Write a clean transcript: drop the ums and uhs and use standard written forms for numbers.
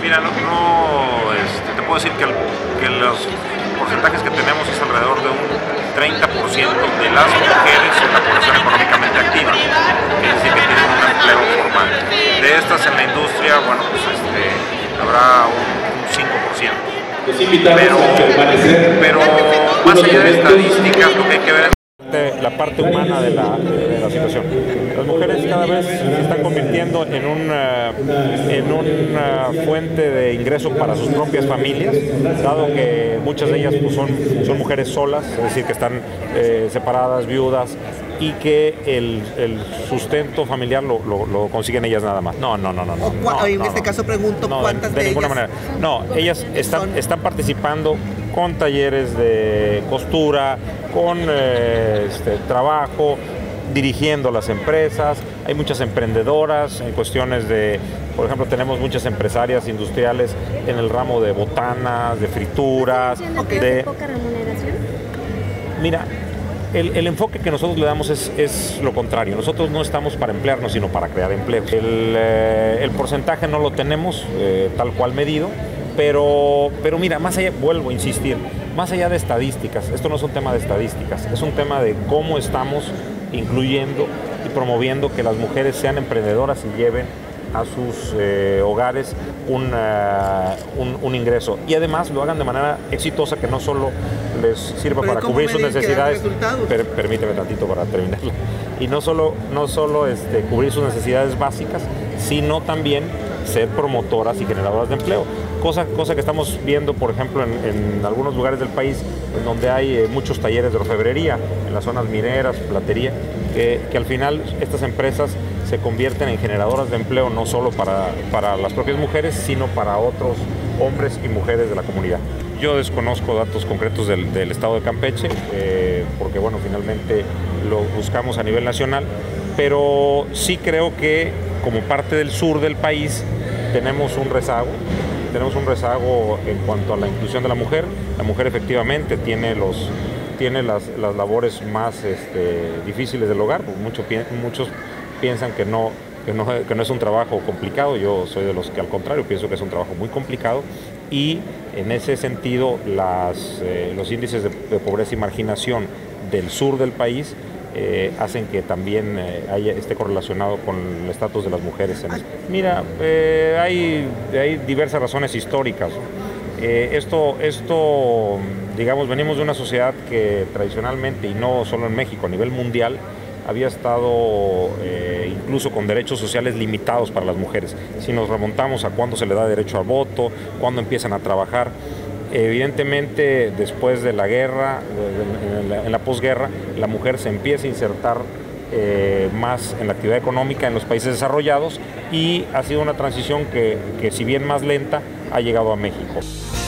Mira, te puedo decir que los porcentajes que tenemos es alrededor de un 30% de las mujeres en la población económicamente activa, es decir, que tienen un empleo formal. De estas en la industria, bueno, pues habrá un 5%. Pero más allá de estadísticas, lo que hay que ver es la parte humana de la situación. Las mujeres cada vez se están convirtiendo en una fuente de ingreso para sus propias familias, dado que muchas de ellas pues, son mujeres solas, es decir, que están separadas, viudas, y que el sustento familiar lo consiguen ellas nada más. No. En este caso pregunto, ¿cuántas de ninguna ellas? manera. No, ellas están participando con talleres de costura, con trabajo, dirigiendo las empresas. Hay muchas emprendedoras en cuestiones de, por ejemplo, tenemos muchas empresarias industriales en el ramo de botanas, de frituras. ¿De poca remuneración? Mira, el enfoque que nosotros le damos es lo contrario. Nosotros no estamos para emplearnos, sino para crear empleo. El porcentaje no lo tenemos tal cual medido, pero mira, más allá, vuelvo a insistir, más allá de estadísticas, esto no es un tema de estadísticas, es un tema de cómo estamos incluyendo y promoviendo que las mujeres sean emprendedoras y lleven a sus hogares un ingreso, y además lo hagan de manera exitosa, que no solo les sirva para cubrir sus necesidades, permíteme tantito para terminarlo, y no solo cubrir sus necesidades básicas, sino también ser promotoras y generadoras de empleo, cosa que estamos viendo, por ejemplo, en algunos lugares del país, en donde hay muchos talleres de orfebrería, en las zonas mineras, platería, que al final estas empresas se convierten en generadoras de empleo no solo para las propias mujeres, sino para otros hombres y mujeres de la comunidad. Yo desconozco datos concretos del estado de Campeche, porque bueno, finalmente lo buscamos a nivel nacional, pero sí creo que como parte del sur del país tenemos un rezago en cuanto a la inclusión de la mujer. La mujer efectivamente tiene las labores más difíciles del hogar. Muchos piensan que no es un trabajo complicado. Yo soy de los que al contrario pienso que es un trabajo muy complicado, y en ese sentido los índices de pobreza y marginación del sur del país hacen que también esté correlacionado con el estatus de las mujeres. Mira, hay diversas razones históricas. Esto, digamos, venimos de una sociedad que tradicionalmente, y no solo en México, a nivel mundial, había estado incluso con derechos sociales limitados para las mujeres. Si nos remontamos a cuándo se le da derecho al voto, cuándo empiezan a trabajar, evidentemente después de la guerra, en la posguerra, la mujer se empieza a insertar más en la actividad económica en los países desarrollados, y ha sido una transición que si bien más lenta, ha llegado a México.